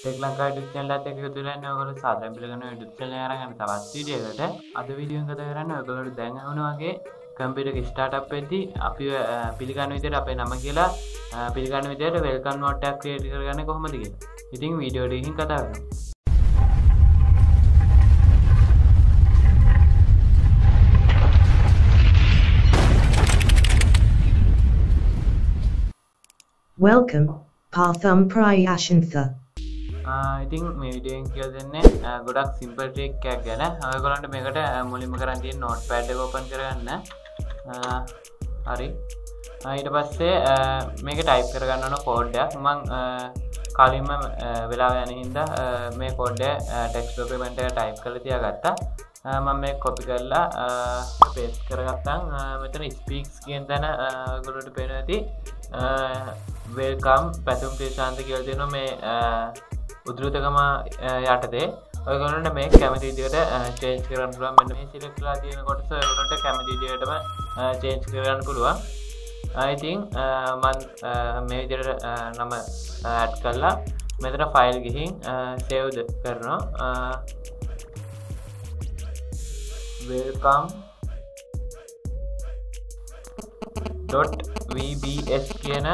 Tech Lanka YouTube channel එකත් එක්ක එකතු වෙලා ඉන්න ඔයගොල්ලෝ සාදරයෙන් පිළිගන්නවා YouTube channel එක අරගෙන තවත් වීඩියෝ එකකට. අද වීඩියෝ එක කතා කරන්නේ ඔයගොල්ලෝට දැන් අහුණා වගේ කම්පියුටර් එක ස්ටාර්ට් අප් වෙද්දී අපි පිළිගන්න විදිහට අපේ නම කියලා පිළිගන්න විදිහට වෙල්කම් නෝට් එකක් ක්‍රියේට් කරගන්නේ කොහොමද කියලා. ඉතින් වීඩියෝ එකකින් කතා කරමු. Welcome, Partham Prayashantha. ඉතින් මේ වීඩියෝ එකෙන් කියලා දෙන්නේ ගොඩක් සිම්පල් ට්‍රික් එකක් ගැන. ඔයගොල්ලන්ට මේකට මුලින්ම කරන් තියෙන නෝට්පෑඩ් එක ඕපන් කරගන්න. හරි. ඊට පස්සේ මේක ටයිප් කරගන්න ඕන කෝඩ් එකක්. මම කලින්ම වෙලාව යන හින්දා මේ කෝඩ් එක ටෙක්ස්ට් ඩොකියුමන්ට් එකට ටයිප් කරලා තියාගත්තා. මම මේක කොපි කරලා පේස්ට් කරගත්තා. මෙතන ස්පීක්ස් කියන තැන ඔයගොල්ලන්ට පේනවා ඇති. වෙල්කම් පැතුම් ප්‍රශාන්ත කියලා දෙනවා මේ උද්ෘතකම යටතේ. ඔයගොල්ලන්ට මේ කැමති විදිහට චේන්ජ් කරන්න පුළුවන්. මෙන්න මේ සිලෙක්ට් කරලා තියෙන කොටස ඔයගොල්ලන්ට කැමති විදිහටම චේන්ජ් කරගන්න පුළුවන්. ඉතින් මම මේ විදිහට නම ඇඩ් කරලා මෙතන ෆයිල් ගිහින් සේව් කරනවා. welcome.vbs කියන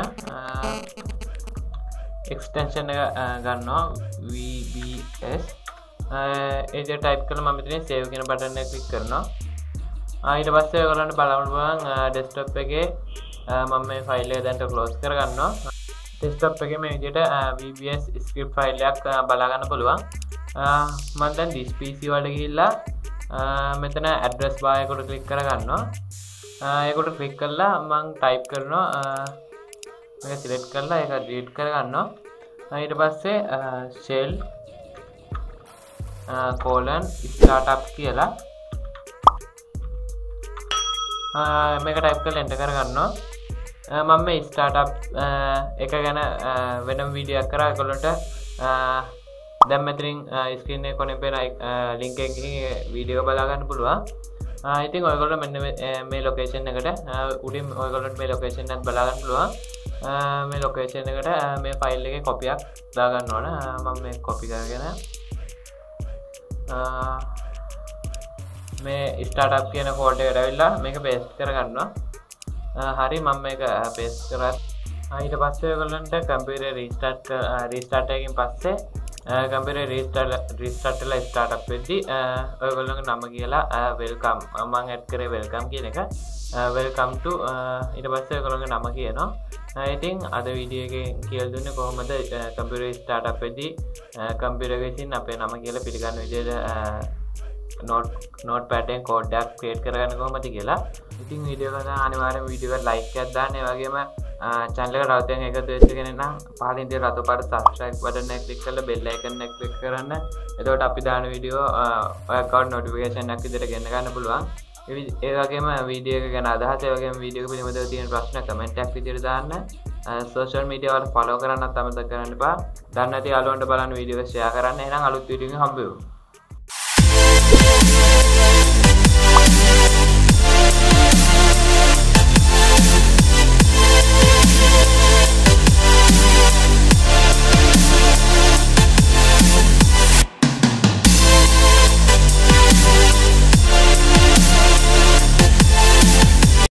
එක්ස්ටෙන්ෂන් එක ගන්නවා. vbs ඒක ටයිප් කරලා මම මෙතන සේව් කියන බටන් එක ක්ලික් කරනවා. ඊට පස්සේ ඔයගොල්ලන්ට බලන්න පුළුවන් ඩෙස්ක්ටොප් එකේ මම මේ ෆයිල් එක දැන් ක්ලෝස් කරගන්නවා. ඩෙස්ක්ටොප් එකේ මේ විදිහට vbs ස්ක්‍රිප්ට් ෆයිල් එකක් බලා ගන්න පුළුවන්. මම දැන් this pc වලට ගිහිල්ලා මෙතන ඇඩ්‍රස් බාර් එකට ක්ලික් කරගන්නවා. ඒකට ක්ලික් කරලා මම ටයිප් කරනවා. මේක සිලෙක්ට් කරලා ඒක ඩිලීට් කරගන්නවා. ඊට පස්සේ shell startup කියලා මේක ටයිප් කරලා එන්ටර් කරගන්නවා. මම මේ ස්ටාර්ට්අප් එක ගැන වෙනම වීඩියෝ එකක් කරා. ඒගොල්ලන්ට දැන් මෙතනින් ස්ක්‍රීන් එකේ කොනේ පේන ලින්ක් එකකින් වීඩියෝ බලා ගන්න පුළුවන්. ඉතින් ඔයගොල්ලෝ මෙන්න මේ ලොකේෂන් එකට උඩින් ඔයගොල්ලන්ට මේ ලොකේෂන් එකත් බලා ගන්න පුළුවන්. මේ ලොකේෂන් එකට මේ ෆයිල් එකේ කොපියක් දා ගන්න ඕන. මම මේ කොපි කරගෙන මේ ස්ටාර්ට්අප් කියන කෝඩ් එකට ඇවිල්ලා මේක පේස්ට් කරගන්නවා. හරි මම මේක පේස්ට් කරා. ඊට පස්සේ ඔයගොල්ලන්ට කම්පියුටර් රීස්ටාර්ට් එකකින් පස්සේ කම්පියුටර් රීස්ටාර්ට් වෙලා ස්ටාර්ට්අප් වෙද්දී ඔයගොල්ලන්ගේ නම කියලා වෙල්කම් මම ඇඩ් කරේ වෙල්කම් කියන එක වෙල්කම් ටු ඊට පස්සේ ඔයගොල්ලන්ගේ නම කියනවා. ඉතින් අද වීඩියෝ එකේ කියලා දුන්නේ කොහොමද කම්පියුටර් ස්ටාර්ට්අප් වෙද්දී කම්පියුටර් එකකින් අපේ නම කියලා පිළිගන්න විදිහට නෝට්පෑඩ් එකෙන් කෝඩ් එකක් ක්‍රියේට් කරගන්න කොහොමද කියලා. ඉතින් වීඩියෝ එක අනිවාර්යයෙන් වීඩියෝ එකට ලයික් එකක් දාන්න. ඒ වගේම channel එකට රවටෙන් එකතු වෙච්ච කෙනෙක් නම් පහලින් තියෙන රතු පාට subscribe button එක click කරලා bell icon එක click කරන්න. එතකොට අපි දාන වීඩියෝ ඔයාලට notification එකක් විදිහට ගෙන්න ගන්න පුළුවන්. ඒ වගේම වීඩියෝ එක ගැන අදහස්, ඒ වගේම වීඩියෝ එක පිළිබඳව තියෙන ප්‍රශ්න කමෙන්ට් එකක් විදිහට දාන්න. social media වල follow කරන්නත් අමතක කරන්න එපා. දන්නේ නැති යාළුවන්ට බලන්න වීඩියෝ එක share කරන්න. එහෙනම් අලුත් වීඩියෝ එකකින් හම්බ වෙමු.